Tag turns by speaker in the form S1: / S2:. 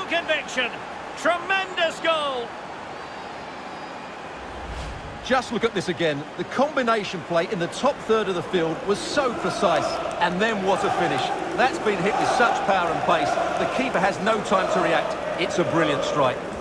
S1: conviction. Tremendous goal.
S2: Just look at this again. The combination play in the top third of the field was so precise. And then what a finish. That's been hit with such power and pace. The keeper has no time to react. It's a brilliant strike.